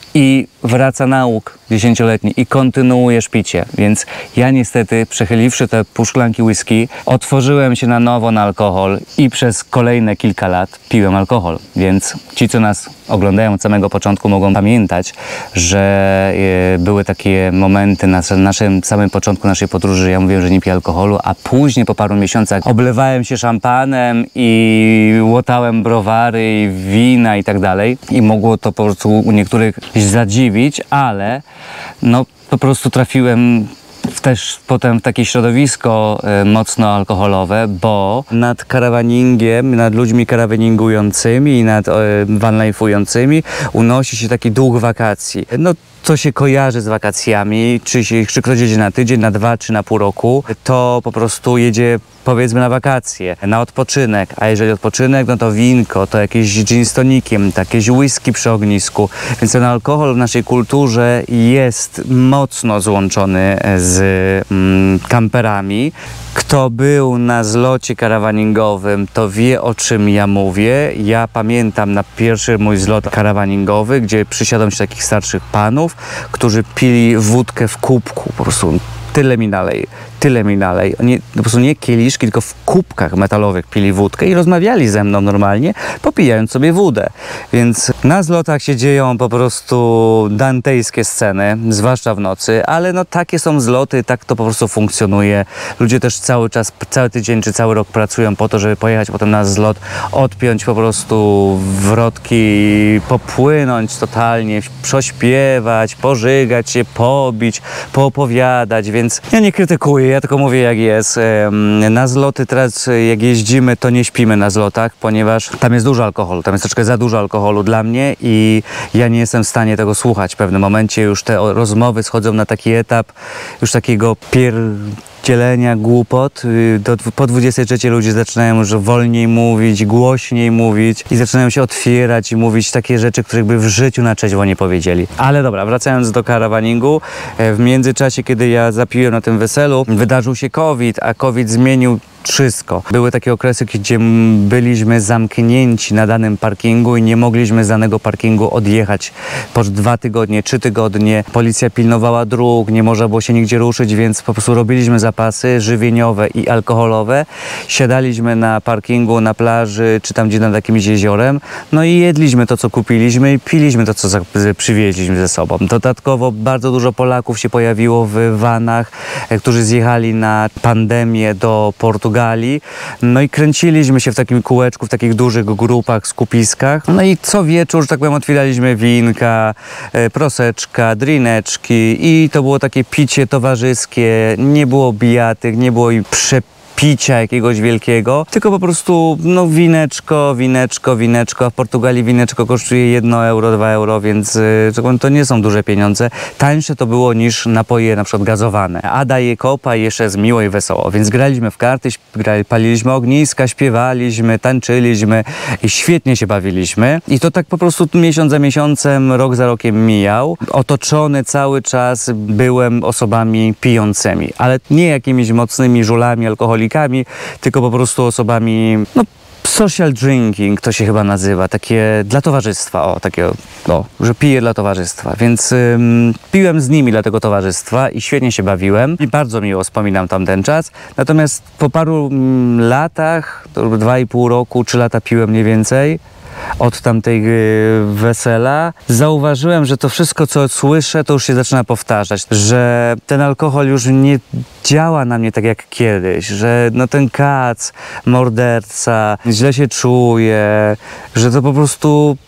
[SPEAKER 1] i wraca nauk dziesięcioletni i kontynuujesz picie. Więc ja niestety, przechyliwszy te pół szklanki whisky, otworzyłem się na nowo na alkohol i przez kolejne kilka lat piłem alkohol. Więc ci, co nas oglądają od samego początku, mogą pamiętać, że e, były takie momenty na naszym samym początku naszej podróży, że ja mówiłem, że nie piję alkoholu, a później po paru miesiącach oblewałem się szampanem i łotałem browary i wina i tak dalej. I mogło to po prostu u niektórych zadziwić, ale no po prostu trafiłem też potem w takie środowisko e, mocno alkoholowe, bo nad karawaningiem, nad ludźmi karawaningującymi i nad e, vanlifeującymi unosi się taki duch wakacji. No co się kojarzy z wakacjami, czy, się, czy ktoś jedzie na tydzień, na dwa, czy na pół roku, to po prostu jedzie powiedzmy na wakacje, na odpoczynek, a jeżeli odpoczynek, no to winko, to jakieś gin z tonikiem, to jakieś whisky przy ognisku, więc ten alkohol w naszej kulturze jest mocno złączony z mm, kamperami. Kto był na zlocie karawaningowym, to wie, o czym ja mówię. Ja pamiętam na pierwszy mój zlot karawaningowy, gdzie przysiadłem się takich starszych panów, którzy pili wódkę w kubku, po prostu tyle mi nalej, tyle mi nalej. Nie, po prostu nie kieliszki, tylko w kubkach metalowych pili wódkę i rozmawiali ze mną normalnie, popijając sobie wódę. Więc na zlotach się dzieją po prostu dantejskie sceny, zwłaszcza w nocy, ale no takie są zloty, tak to po prostu funkcjonuje. Ludzie też cały czas, cały tydzień czy cały rok pracują po to, żeby pojechać potem na zlot, odpiąć po prostu wrotki, popłynąć totalnie, prześpiewać, pożygać się, pobić, poopowiadać, więc ja nie krytykuję, ja tylko mówię, jak jest. Na zloty teraz, jak jeździmy, to nie śpimy na zlotach, ponieważ tam jest dużo alkoholu, tam jest troszkę za dużo alkoholu dla mnie i ja nie jestem w stanie tego słuchać. W pewnym momencie już te rozmowy schodzą na taki etap już takiego pierdzielenia głupot. Do, po dwudziestej trzeciej ludzie zaczynają już wolniej mówić, głośniej mówić i zaczynają się otwierać i mówić takie rzeczy, których by w życiu na trzeźwo nie powiedzieli. Ale dobra, wracając do karawaningu, w międzyczasie, kiedy ja zapiłem na tym weselu, wydarzył się COVID, a COVID zmienił wszystko. Były takie okresy, gdzie byliśmy zamknięci na danym parkingu i nie mogliśmy z danego parkingu odjechać po dwa tygodnie, trzy tygodnie. Policja pilnowała dróg, nie można było się nigdzie ruszyć, więc po prostu robiliśmy zapasy żywieniowe i alkoholowe. Siadaliśmy na parkingu, na plaży, czy tam gdzie nad jakimś jeziorem, no i jedliśmy to, co kupiliśmy i piliśmy to, co przywieźliśmy ze sobą. Dodatkowo bardzo dużo Polaków się pojawiło w vanach, którzy zjechali na pandemię do Portugalii. No i kręciliśmy się w takim kółeczku, w takich dużych grupach, skupiskach. No i co wieczór, że tak powiem, otwieraliśmy winka, proseczka, drineczki i to było takie picie towarzyskie. Nie było bijatyk, nie było i przepisu. Picia jakiegoś wielkiego, tylko po prostu no wineczko, wineczko, wineczko, a w Portugalii wineczko kosztuje jedno euro, dwa euro, więc yy, to nie są duże pieniądze. Tańsze to było niż napoje na przykład gazowane. A daje kopa i jeszcze jest miło i wesoło, więc graliśmy w karty, grali, paliliśmy ogniska, śpiewaliśmy, tańczyliśmy i świetnie się bawiliśmy. I to tak po prostu miesiąc za miesiącem, rok za rokiem mijał. Otoczony cały czas byłem osobami pijącymi, ale nie jakimiś mocnymi żulami, alkoholikami, tylko po prostu osobami, no social drinking to się chyba nazywa, takie dla towarzystwa, o, takie, o, że piję dla towarzystwa, więc ym, piłem z nimi dla tego towarzystwa i świetnie się bawiłem i bardzo miło wspominam tamten czas, natomiast po paru ym, latach, to dwa i pół roku, trzy lata piłem mniej więcej, od tamtej wesela, zauważyłem, że to wszystko, co słyszę, to już się zaczyna powtarzać, że ten alkohol już nie działa na mnie tak jak kiedyś, że no ten kac, morderca, źle się czuję, że to po prostu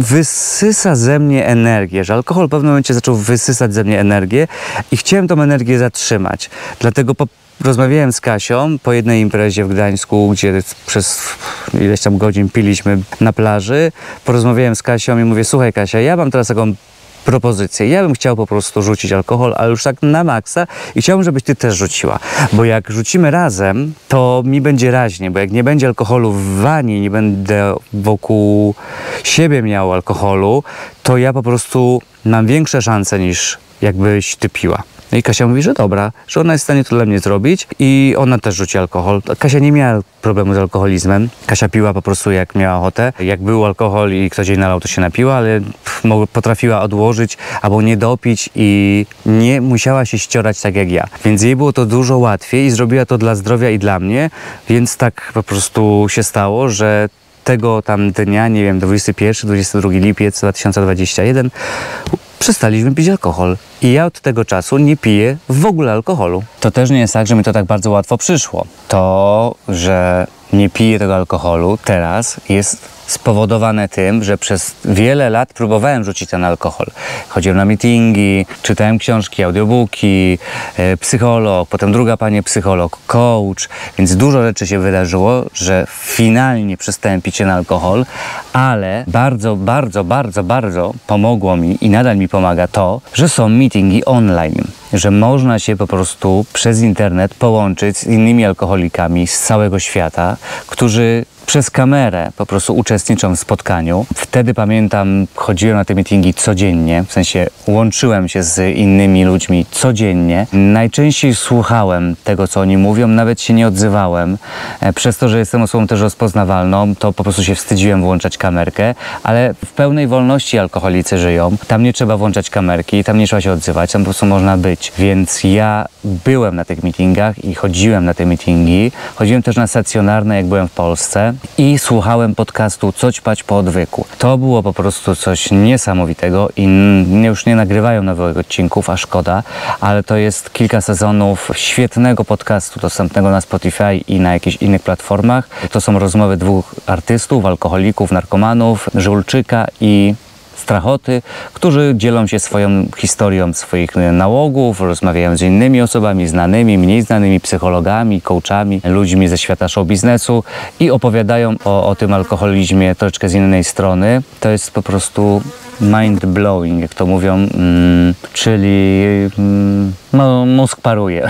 [SPEAKER 1] wysysa ze mnie energię, że alkohol w pewnym momencie zaczął wysysać ze mnie energię i chciałem tą energię zatrzymać. Dlatego po rozmawiałem z Kasią po jednej imprezie w Gdańsku, gdzie przez ileś tam godzin piliśmy na plaży. Porozmawiałem z Kasią i mówię, słuchaj Kasia, ja mam teraz taką propozycję. Ja bym chciał po prostu rzucić alkohol, ale już tak na maksa i chciałbym, żebyś ty też rzuciła. Bo jak rzucimy razem, to mi będzie raźnie, bo jak nie będzie alkoholu w wani, nie będę wokół siebie miał alkoholu, to ja po prostu mam większe szanse niż jakbyś ty piła. No i Kasia mówi, że dobra, że ona jest w stanie to dla mnie zrobić i ona też rzuci alkohol. Kasia nie miała problemu z alkoholizmem. Kasia piła po prostu jak miała ochotę. Jak był alkohol i ktoś jej nalał, to się napiła, ale potrafiła odłożyć albo nie dopić i nie musiała się ściorać tak jak ja. Więc jej było to dużo łatwiej i zrobiła to dla zdrowia i dla mnie, więc tak po prostu się stało, że tego tam dnia, nie wiem, dwudziestego pierwszego, dwudziestego drugiego lipiec dwa tysiące dwudziestego pierwszego przestaliśmy pić alkohol. I ja od tego czasu nie piję w ogóle alkoholu. To też nie jest tak, że mi to tak bardzo łatwo przyszło. To, że nie piję tego alkoholu teraz jest spowodowane tym, że przez wiele lat próbowałem rzucić ten alkohol. Chodziłem na meetingi, czytałem książki, audiobooki, e, psycholog, potem druga pani psycholog, coach, więc dużo rzeczy się wydarzyło, że finalnie przestałem pić ten alkohol, ale bardzo, bardzo, bardzo, bardzo pomogło mi i nadal mi pomaga to, że są meetingi online, że można się po prostu przez internet połączyć z innymi alkoholikami z całego świata, którzy przez kamerę po prostu uczestniczą w spotkaniu. Wtedy pamiętam, chodziłem na te meetingi codziennie, w sensie łączyłem się z innymi ludźmi codziennie. Najczęściej słuchałem tego, co oni mówią, nawet się nie odzywałem. Przez to, że jestem osobą też rozpoznawalną, to po prostu się wstydziłem włączać kamerkę, ale w pełnej wolności alkoholicy żyją. Tam nie trzeba włączać kamerki, tam nie trzeba się odzywać, tam po prostu można być. Więc ja byłem na tych meetingach i chodziłem na te meetingi. Chodziłem też na stacjonarne, jak byłem w Polsce. I słuchałem podcastu Co ćpać po odwyku. To było po prostu coś niesamowitego i już nie nagrywają nowych odcinków, a szkoda, ale to jest kilka sezonów świetnego podcastu dostępnego na Spotify i na jakichś innych platformach. To są rozmowy dwóch artystów, alkoholików, narkomanów, Żulczyka i Strachoty, którzy dzielą się swoją historią swoich nałogów, rozmawiają z innymi osobami, znanymi, mniej znanymi, psychologami, coachami, ludźmi ze świata show biznesu i opowiadają o, o tym alkoholizmie troszeczkę z innej strony. To jest po prostu mind blowing, jak to mówią, mm, czyli mm, no, mózg paruje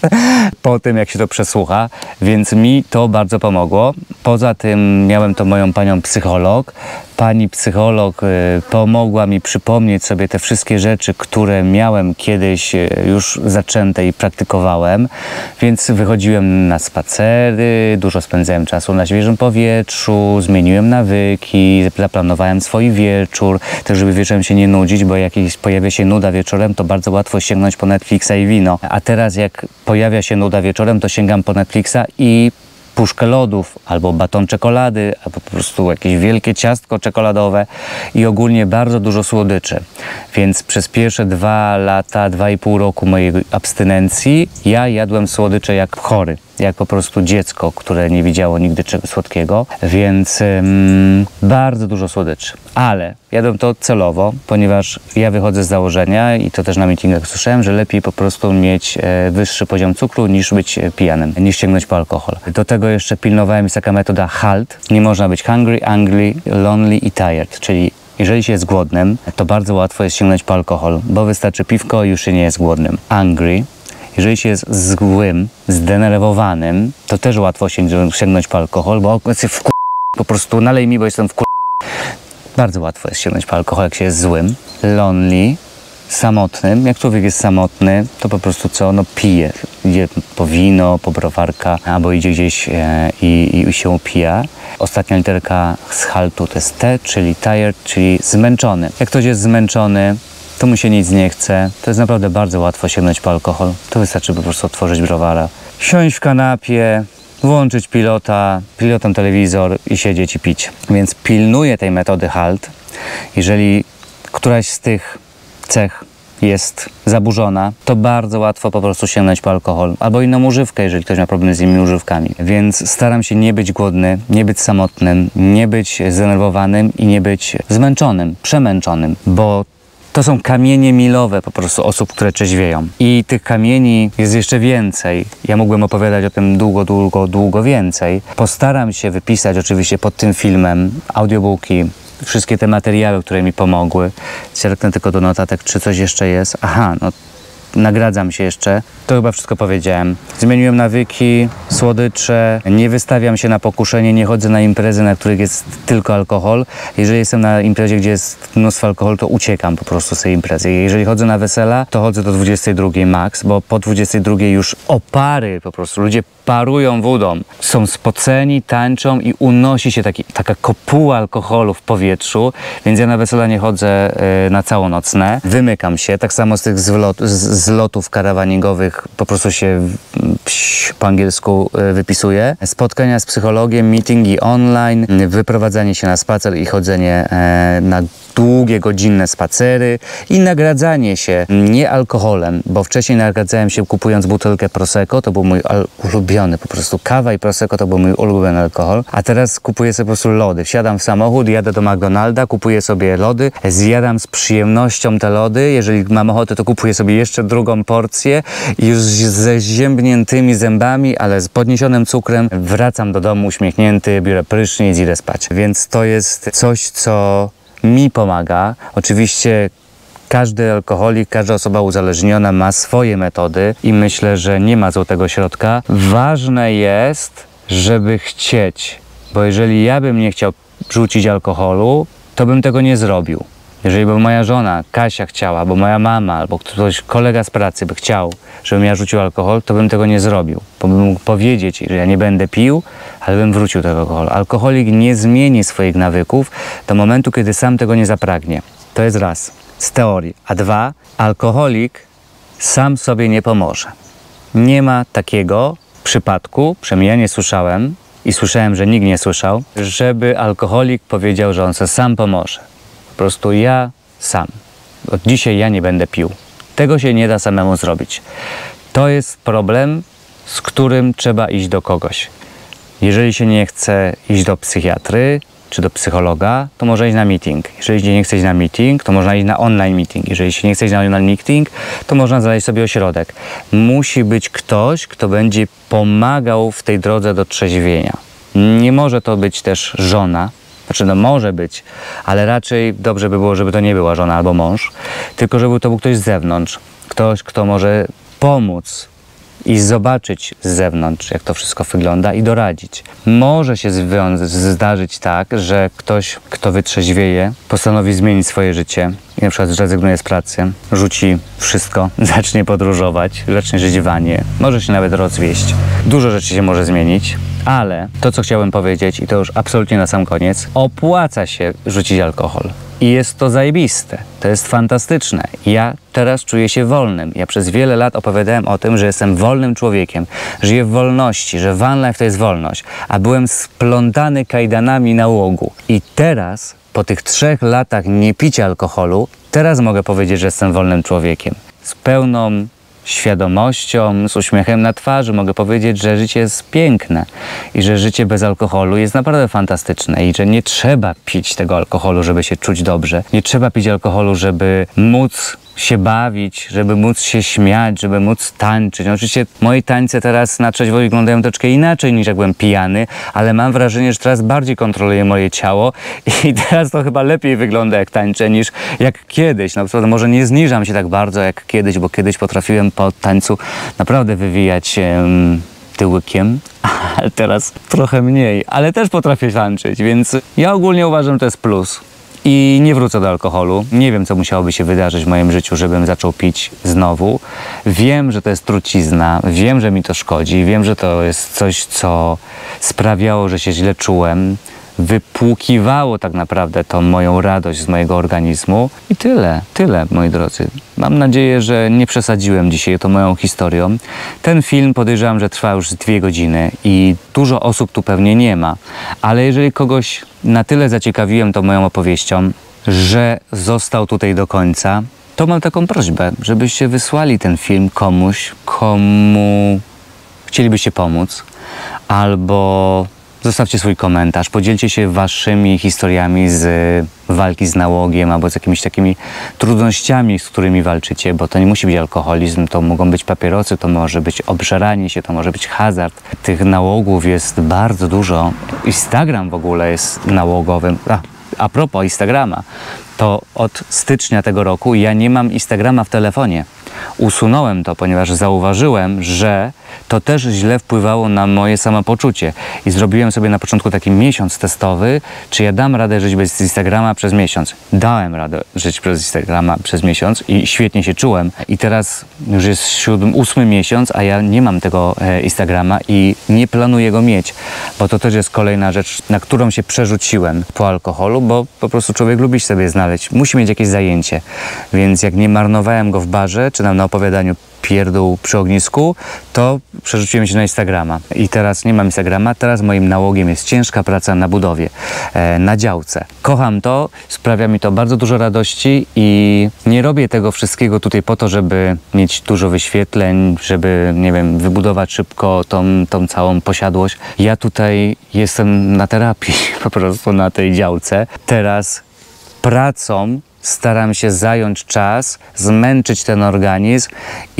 [SPEAKER 1] po tym, jak się to przesłucha, więc mi to bardzo pomogło. Poza tym miałem to moją panią psycholog, pani psycholog pomogła mi przypomnieć sobie te wszystkie rzeczy, które miałem kiedyś już zaczęte i praktykowałem, więc wychodziłem na spacery, dużo spędzałem czasu na świeżym powietrzu, zmieniłem nawyki, zaplanowałem swój wieczór, tak żeby wieczorem się nie nudzić, bo jak pojawia się nuda wieczorem, to bardzo łatwo sięgnąć po Netflixa i wino. A teraz jak pojawia się nuda wieczorem, to sięgam po Netflixa i puszkę lodów, albo baton czekolady, albo po prostu jakieś wielkie ciastko czekoladowe i ogólnie bardzo dużo słodyczy. Więc przez pierwsze dwa lata, dwa i pół roku mojej abstynencji ja jadłem słodycze jak chory, jak po prostu dziecko, które nie widziało nigdy czegoś słodkiego, więc ym, bardzo dużo słodyczy. Ale jadłem to celowo, ponieważ ja wychodzę z założenia i to też na meetingach słyszałem, że lepiej po prostu mieć e, wyższy poziom cukru niż być e, pijanym, niż sięgnąć po alkohol. Do tego jeszcze pilnowałem, jest taka metoda HALT. Nie można być hungry, angry, lonely i tired, czyli jeżeli się jest głodnym, to bardzo łatwo jest sięgnąć po alkohol, bo wystarczy piwko i już się nie jest głodnym. Angry. Jeżeli się jest złym, zdenerwowanym, to też łatwo sięgnąć po alkohol, bo jest w kur... po prostu nalej mi, bo jestem w kur... Bardzo łatwo jest sięgnąć po alkohol, jak się jest złym. Lonely, samotnym. Jak człowiek jest samotny, to po prostu co? No pije. Idzie po wino, po browarka, albo idzie gdzieś e, i, i się upija. Ostatnia literka z haltu to jest T, czyli tired, czyli zmęczony. Jak ktoś jest zmęczony, to mu się nic nie chce, to jest naprawdę bardzo łatwo sięgnąć po alkohol. To wystarczy po prostu otworzyć browara, siąść w kanapie, włączyć pilota, pilotem telewizor i siedzieć i pić. Więc pilnuję tej metody HALT. Jeżeli któraś z tych cech jest zaburzona, to bardzo łatwo po prostu sięgnąć po alkohol albo inną używkę, jeżeli ktoś ma problemy z innymi używkami. Więc staram się nie być głodny, nie być samotnym, nie być zdenerwowanym i nie być zmęczonym, przemęczonym, bo to są kamienie milowe po prostu osób, które trzeźwieją. I tych kamieni jest jeszcze więcej. Ja mógłbym opowiadać o tym długo, długo, długo więcej. Postaram się wypisać oczywiście pod tym filmem audiobooki, wszystkie te materiały, które mi pomogły. Zerknę tylko do notatek, czy coś jeszcze jest. Aha, no nagradzam się jeszcze. To chyba wszystko powiedziałem. Zmieniłem nawyki, słodycze, nie wystawiam się na pokuszenie, nie chodzę na imprezy, na których jest tylko alkohol. Jeżeli jestem na imprezie, gdzie jest mnóstwo alkoholu, to uciekam po prostu z tej imprezy. Jeżeli chodzę na wesela, to chodzę do dwudziestej drugiej max, bo po dwudziestej drugiej już opary po prostu, ludzie parują wodą. Są spoceni, tańczą i unosi się taki, taka kopuła alkoholu w powietrzu, więc ja na wesela nie chodzę y, na całonocne. Wymykam się, tak samo z tych zlot, z, zlotów karawaningowych po prostu się pś, po angielsku y, wypisuje. Spotkania z psychologiem, meetingi online, wyprowadzanie się na spacer i chodzenie y, na długie, godzinne spacery i nagradzanie się nie alkoholem, bo wcześniej nagradzałem się kupując butelkę Prosecco, to był mój ulubiony, po prostu kawa i Prosecco to był mój ulubiony alkohol, a teraz kupuję sobie po prostu lody. Wsiadam w samochód, jadę do McDonalda, kupuję sobie lody, zjadam z przyjemnością te lody, jeżeli mam ochotę, to kupuję sobie jeszcze drugą porcję i już ze ziębniętymi zębami, ale z podniesionym cukrem wracam do domu uśmiechnięty, biorę prysznic i idę spać. Więc to jest coś, co mi pomaga. Oczywiście każdy alkoholik, każda osoba uzależniona ma swoje metody i myślę, że nie ma złotego środka. Ważne jest, żeby chcieć, bo jeżeli ja bym nie chciał rzucić alkoholu, to bym tego nie zrobił. Jeżeli by moja żona, Kasia, chciała, albo moja mama, albo ktoś, kolega z pracy by chciał, żebym ja rzucił alkohol, to bym tego nie zrobił. Bo bym mógł powiedzieć, że ja nie będę pił, ale bym wrócił do tego alkoholu. Alkoholik nie zmieni swoich nawyków do momentu, kiedy sam tego nie zapragnie. To jest raz, z teorii. A dwa, alkoholik sam sobie nie pomoże. Nie ma takiego przypadku, przynajmniej ja nie słyszałem i słyszałem, że nikt nie słyszał, żeby alkoholik powiedział, że on sobie sam pomoże. Po prostu ja sam. Od dzisiaj ja nie będę pił. Tego się nie da samemu zrobić. To jest problem, z którym trzeba iść do kogoś. Jeżeli się nie chce iść do psychiatry czy do psychologa, to można iść na meeting. Jeżeli się nie chce iść na meeting, to można iść na online meeting. Jeżeli się nie chce iść na online meeting, to można znaleźć sobie ośrodek. Musi być ktoś, kto będzie pomagał w tej drodze do trzeźwienia. Nie może to być też żona. Znaczy, no może być, ale raczej dobrze by było, żeby to nie była żona albo mąż, tylko żeby to był ktoś z zewnątrz. Ktoś, kto może pomóc i zobaczyć z zewnątrz, jak to wszystko wygląda i doradzić. Może się zdarzyć tak, że ktoś, kto wytrzeźwieje, postanowi zmienić swoje życie i na przykład zrezygnuje z pracy, rzuci wszystko, zacznie podróżować, zacznie żyć w vanie, może się nawet rozwieść. Dużo rzeczy się może zmienić, ale to, co chciałem powiedzieć i to już absolutnie na sam koniec, opłaca się rzucić alkohol. I jest to zajebiste, to jest fantastyczne. Ja teraz czuję się wolnym. Ja przez wiele lat opowiadałem o tym, że jestem wolnym człowiekiem, żyję w wolności, że van life to jest wolność, a byłem splątany kajdanami nałogu. I teraz, po tych trzech latach niepicia alkoholu, teraz mogę powiedzieć, że jestem wolnym człowiekiem. Z pełną świadomością, z uśmiechem na twarzy mogę powiedzieć, że życie jest piękne i że życie bez alkoholu jest naprawdę fantastyczne i że nie trzeba pić tego alkoholu, żeby się czuć dobrze. Nie trzeba pić alkoholu, żeby móc się bawić, żeby móc się śmiać, żeby móc tańczyć. No, oczywiście moje tańce teraz na trzeźwo wyglądają troszkę inaczej niż jak byłem pijany, ale mam wrażenie, że teraz bardziej kontroluję moje ciało i teraz to chyba lepiej wygląda jak tańczę niż jak kiedyś. No, może nie zniżam się tak bardzo jak kiedyś, bo kiedyś potrafiłem po tańcu naprawdę wywijać um, tyłkiem, ale teraz trochę mniej, ale też potrafię tańczyć, więc ja ogólnie uważam, że to jest plus. I nie wrócę do alkoholu. Nie wiem, co musiałoby się wydarzyć w moim życiu, żebym zaczął pić znowu. Wiem, że to jest trucizna, wiem, że mi to szkodzi, wiem, że to jest coś, co sprawiało, że się źle czułem. Wypłukiwało tak naprawdę tą moją radość z mojego organizmu. I tyle, tyle, moi drodzy. Mam nadzieję, że nie przesadziłem dzisiaj tą moją historią. Ten film podejrzewam, że trwa już dwie godziny i dużo osób tu pewnie nie ma. Ale jeżeli kogoś na tyle zaciekawiłem tą moją opowieścią, że został tutaj do końca, to mam taką prośbę, żebyście wysłali ten film komuś, komu chcielibyście pomóc, albo zostawcie swój komentarz, podzielcie się waszymi historiami z walki z nałogiem albo z jakimiś takimi trudnościami, z którymi walczycie, bo to nie musi być alkoholizm, to mogą być papierosy, to może być obżeranie się, to może być hazard. Tych nałogów jest bardzo dużo. Instagram w ogóle jest nałogowym. A, a propos Instagrama, to od stycznia tego roku ja nie mam Instagrama w telefonie. Usunąłem to, ponieważ zauważyłem, że to też źle wpływało na moje samopoczucie. I zrobiłem sobie na początku taki miesiąc testowy, czy ja dam radę żyć bez Instagrama przez miesiąc. Dałem radę żyć bez Instagrama przez miesiąc i świetnie się czułem. I teraz już jest siódmy, ósmy miesiąc, a ja nie mam tego e, Instagrama i nie planuję go mieć, bo to też jest kolejna rzecz, na którą się przerzuciłem po alkoholu, bo po prostu człowiek lubi sobie znaleźć, musi mieć jakieś zajęcie. Więc jak nie marnowałem go w barze, czy tam na opowiadaniu pierdół przy ognisku, to przerzuciłem się na Instagrama. I teraz nie mam Instagrama, teraz moim nałogiem jest ciężka praca na budowie, e, na działce. Kocham to, sprawia mi to bardzo dużo radości i nie robię tego wszystkiego tutaj po to, żeby mieć dużo wyświetleń, żeby, nie wiem, wybudować szybko tą, tą całą posiadłość. Ja tutaj jestem na terapii, po prostu na tej działce. Teraz pracą staram się zająć czas, zmęczyć ten organizm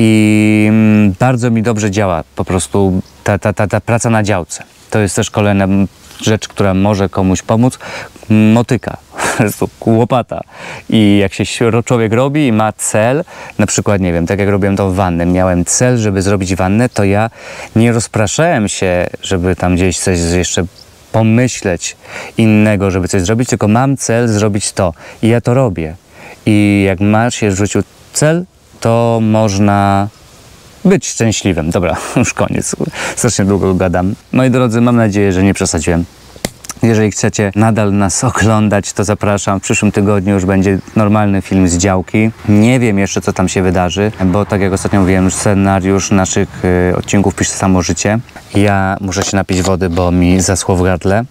[SPEAKER 1] i mm, bardzo mi dobrze działa po prostu ta, ta, ta, ta praca na działce. To jest też kolejna rzecz, która może komuś pomóc. Motyka, po prostu łopata. I jak się człowiek robi i ma cel, na przykład, nie wiem, tak jak robiłem to w wannę, miałem cel, żeby zrobić wannę, to ja nie rozpraszałem się, żeby tam gdzieś coś jeszcze pomyśleć innego, żeby coś zrobić, tylko mam cel zrobić to i ja to robię. I jak masz się w życiu cel, to można być szczęśliwym. Dobra, już koniec. Strasznie długo gadam. Moi drodzy, mam nadzieję, że nie przesadziłem. Jeżeli chcecie nadal nas oglądać, to zapraszam. W przyszłym tygodniu już będzie normalny film z działki. Nie wiem jeszcze, co tam się wydarzy, bo tak jak ostatnio mówiłem, scenariusz naszych y, odcinków pisze samo życie. Ja muszę się napić wody, bo mi zaschło w gardle.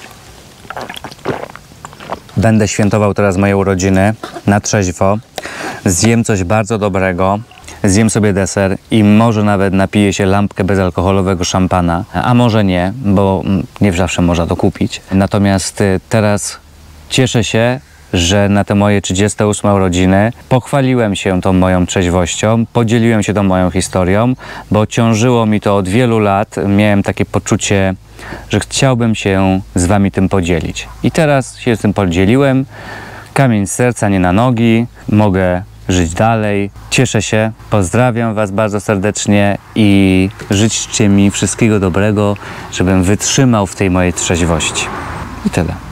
[SPEAKER 1] Będę świętował teraz moje urodziny na trzeźwo. Zjem coś bardzo dobrego. Zjem sobie deser i może nawet napiję się lampkę bezalkoholowego szampana, a może nie, bo nie zawsze można to kupić. Natomiast teraz cieszę się, że na te moje trzydzieste ósme urodziny pochwaliłem się tą moją trzeźwością, podzieliłem się tą moją historią, bo ciążyło mi to od wielu lat. Miałem takie poczucie, że chciałbym się z wami tym podzielić. I teraz się z tym podzieliłem. Kamień z serca, nie na nogi. Mogę żyć dalej. Cieszę się, pozdrawiam Was bardzo serdecznie i życzcie mi wszystkiego dobrego, żebym wytrzymał w tej mojej trzeźwości. I tyle.